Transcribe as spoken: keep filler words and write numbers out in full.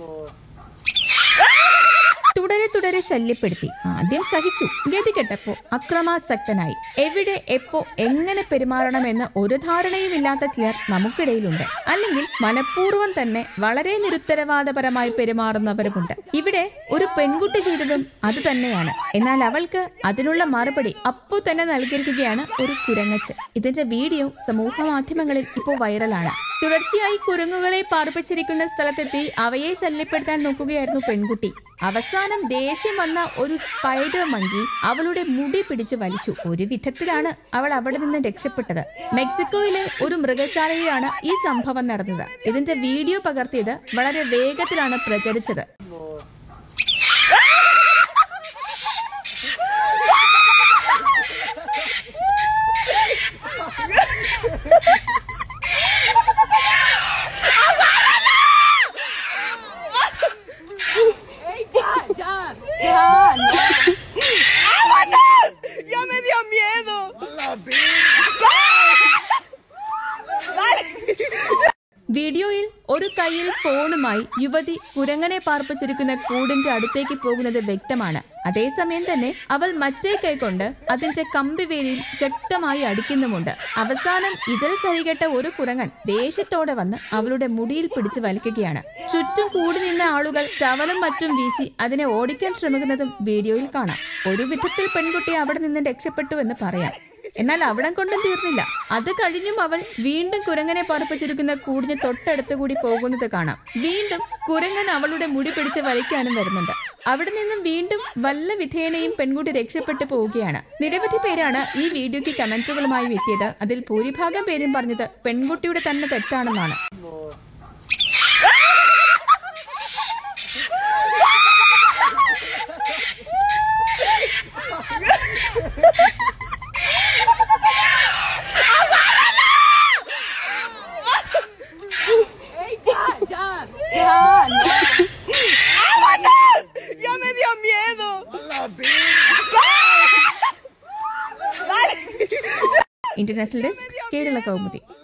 തുടരെ തുടരെ ശല്യപ്പെടുത്തി. ആദ്യം സഹിച്ചു, ഗതി കെട്ടപ്പോ അക്രമാസക്തനായി. എവിടെ എപ്പോ എങ്ങനെ പെരുമാറണമെന്ന് ഒരു ധാരണയുമില്ലാത്ത ചിലർ നമുക്കിടയിലുണ്ട്. അല്ലെങ്കിൽ മനഃപൂർവ്വം തന്നെ വളരെ നിരുത്തരവാദപരമായി പെരുമാറുന്നവരുമുണ്ട്. ഇവിടെ ഒരു പെൺകുട്ടി ചെയ്തതും അത് തന്നെയാണ്. എന്നാൽ അവൾക്ക് അതിനുള്ള മറുപടി അപ്പോ തന്നെ നൽകിയിരിക്കുകയാണ് ഒരു കുരങ്ങച്ച്. ഇതിന്റെ വീഡിയോ സമൂഹ മാധ്യമങ്ങളിൽ ഇപ്പോൾ വൈറലാണ്. തുടർച്ചയായി കുരങ്ങുകളെ പാർപ്പിച്ചിരിക്കുന്ന സ്ഥലത്തെത്തി അവയെ ശല്യപ്പെടുത്താൻ നോക്കുകയായിരുന്നു പെൺകുട്ടി. അവസാനം ദേഷ്യം വന്ന ഒരു സ്പൈഡർ മങ്കി അവളുടെ മുടി പിടിച്ചു വലിച്ചു. ഒരു വിധത്തിലാണ് അവൾ അവിടെ നിന്ന് രക്ഷപ്പെട്ടത്. മെക്സിക്കോയിലെ ഒരു മൃഗശാലയിലാണ് ഈ സംഭവം നടന്നത്. ഇതിന്റെ വീഡിയോ പകർത്തിയത് വളരെ വേഗത്തിലാണ് പ്രചരിച്ചത്. ¡Ya me dio miedo! വീഡിയോയിൽ ഒരു കയ്യിൽ ഫോണുമായി യുവതി കുരങ്ങനെ പാർപ്പിച്ചിരിക്കുന്ന കൂടിന്റെ അടുത്തേക്ക് പോകുന്നത് വ്യക്തമാണ്. അതേസമയം തന്നെ അവൾ മറ്റേ കൈകൊണ്ട് അതിന്റെ കമ്പിവേലിയിൽ ശക്തമായി അടിക്കുന്നുമുണ്ട്. അവസാനം ഇതിൽ സഹികെട്ട ഒരു കുരങ്ങൻ ദേഷ്യത്തോടെ വന്ന് അവളുടെ മുടിയിൽ പിടിച്ചു വലിക്കുകയാണ്. ചുറ്റും കൂടി നിന്ന ആളുകൾ ചവലും മറ്റും വീശി അതിനെ ഓടിക്കാൻ ശ്രമിക്കുന്നതും വീഡിയോയിൽ കാണാം. ഒരു വിധത്തിൽ പെൺകുട്ടി അവിടെ നിന്ന് രക്ഷപ്പെട്ടു എന്ന് പറയാം. എന്നാൽ അവിടം കൊണ്ടും തീർന്നില്ല. അത് കഴിഞ്ഞും അവൾ വീണ്ടും കുരങ്ങനെ പാർപ്പിച്ചിരിക്കുന്ന കൂടിന് തൊട്ടടുത്ത് കൂടി പോകുന്നത് കാണാം. വീണ്ടും കുരങ്ങൻ അവളുടെ മുടി പിടിച്ച് വലിക്കാനും വരുന്നുണ്ട്. അവിടെ നിന്നും വീണ്ടും വല്ല വിധേനയും പെൺകുട്ടി രക്ഷപ്പെട്ടു പോവുകയാണ്. നിരവധി പേരാണ് ഈ വീഡിയോയ്ക്ക് കമന്റുകളുമായി എത്തിയത്. അതിൽ ഭൂരിഭാഗം പേരും പറഞ്ഞത് പെൺകുട്ടിയുടെ തന്നെ തെറ്റാണെന്നാണ്. ¡Ya me dio miedo! International desk, Kerala Kaumudi.